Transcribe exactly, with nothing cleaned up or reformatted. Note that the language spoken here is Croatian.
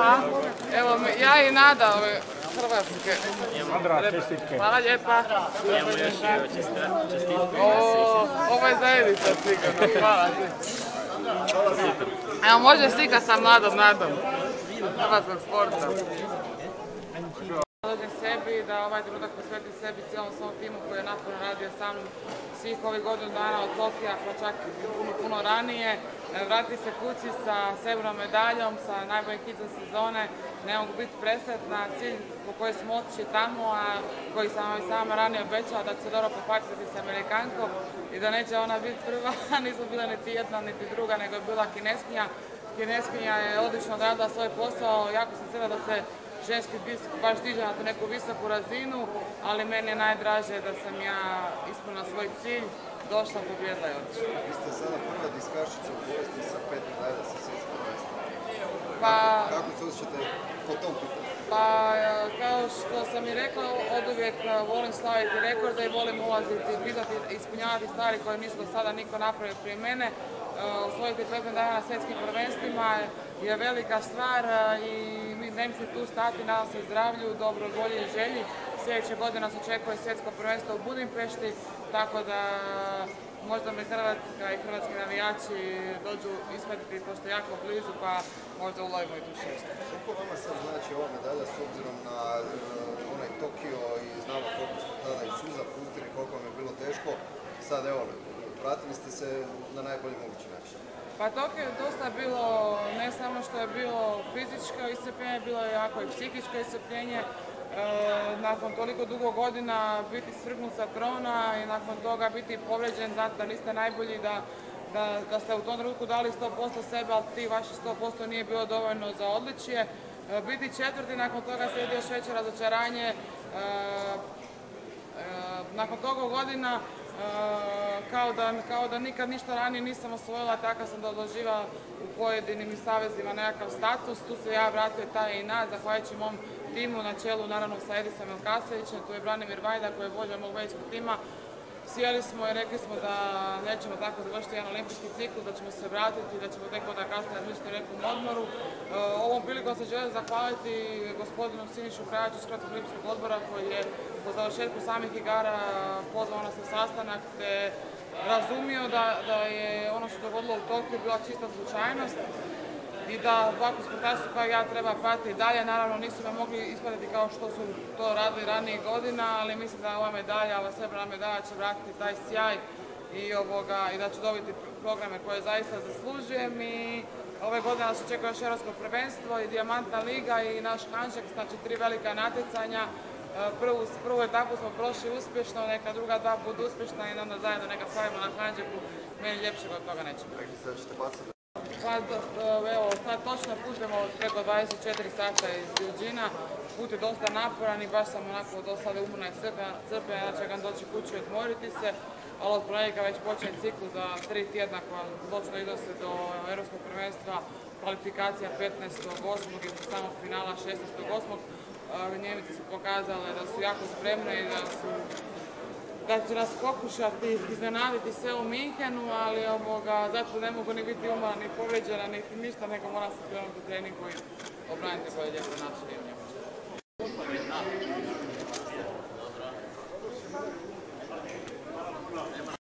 Hvala. Evo, ja i Nada ove Hrvatske. Sandra, čestitke. Hvala lijepa. Evo još i čestitke. Ovo je za Edica sigurno. Hvala ti. Evo, može slika sa mladom Nadom hrvatskog sporta. Dođem sebi da ovaj trenutak posvetim sebi cijelom svom timu koji je naporno radio sa mnom svih ovih godinu dana od Tokija, pa čak puno, puno ranije. Vratiti se kući sa srebrnom medaljom, sa najboljim hicom sezone. Ne mogu biti presretna. Cilj po kojoj smo otišli tamo, a koji sam vam i sama ranije obećala da će se dobro popatiti sa Amerikankom i da neće ona biti prva. Nismo bile niti jedna, niti druga, nego je bila Kineskinja. Kineskinja je odlično odradila svoj posao, jako sam cijela da se ženski disk baš diže na tu neku visoku razinu, ali meni je najdraže da sam ja ispunila svoj cilj, došla, pobjedila i otišla. Vi ste sada prva diskašica u povijesti sa pet medalja sa svjetskom prvenstva. Pa, kako se osjećate po tom pitanju? Pa, kao što sam i rekla, oduvijek volim slaviti rekorde i volim ulaziti, pitati, ispunjavati stvari koje nismo sada niko napravio prije mene. Osvojiti pet medalja na svjetskim prvenstvima je velika stvar i ne mislim tu stati, nadam se zdravlju, dobro, volji i želji. Sljedeće godine nas očekuje svjetsko prvenstvo u Budimpešti, tako da možda me Hrvatska i hrvatski navijači dođu ispratiti pošto je jako blizu, pa možda ulovimo i tu šest. Koliko vama sad znači ova medalja s obzirom na onaj Tokio i znamo koliko ste tada i suza pustili, koliko vam je bilo teško, sad evo, vratili ste se na najbolji mogući način? Pa Tokio je dosta bilo, ne samo što je bilo fizičko iscrpljenje, bilo je jako i psihičko iscrpljenje. E, nakon toliko dugo godina biti svrgnut sa trona i nakon toga biti povrijeđen, znate da niste najbolji, da, da, da ste u tom trenutku dali sto posto sebe, ali ti vaši sto posto nije bilo dovoljno za odličje. E, biti četvrti, nakon toga slijedi još veće razočaranje. E, e, nakon toga godina Kao da, kao da nikad ništa ranije nisam osvojila, tako sam da doživa u pojedinim savezima nekakav status. Tu se ja vratio taj i nad, zahvaljujući mom timu na čelu, naravno sa Edisom Elkasevićem, tu je Branimir Vajda koji je vođa mog većeg tima. Sjeli smo i rekli smo da nećemo tako završiti jedan olimpijski ciklus, da ćemo se vratiti, da ćemo tek onda kasnije razmišljati o nekom odmoru. Ovom prilikom se želim zahvaliti gospodinu Sinišu Krajaču iz Hrvatskog olimpijskog odbora koji je po završetku samih igara pozvao nas na sastanak te razumio da, da je ono što se dogodilo u Tokiju bila čista slučajnost i da ovako sportaši kao ja treba pratiti dalje. Naravno nisu me mogli isplatiti kao što su to radili ranijih godina, ali mislim da ova medalja, ova srebrna medalja će vratiti taj sjaj i, ovoga, i da ću dobiti programe koje zaista zaslužujem. I ove godine nas očekuje još Europsko prvenstvo i dijamantna liga i naš handžek, znači tri velika natjecanja. Prvu, prvu etapu smo prošli uspješno, neka druga dva budu uspješna i onda zajedno neka slavimo na handžeku. Meni ljepšeg od toga neće biti. Pa evo, sad točno putujemo preko dvadeset četiri sata iz Eugena. Put je dosta naporan i baš sam onako do sada umorna i crpena, da čekam doći kući i odmoriti se. Ali od ponedjeljka već počinje ciklus za tri tjedna koja točno iznose do Europskog prvenstva, kvalifikacija petnaestog osmog i samog finala šesnaestog osmog Njemice su pokazale da su jako spremne i da su da će nas pokušati iznenaditi sve u Minhenu, ali ovoga, zato ne mogu ni biti umorna, ni povrijeđena, niti ništa, nego moram se krenuti u treningu i obraniti koje lijepo naše ime.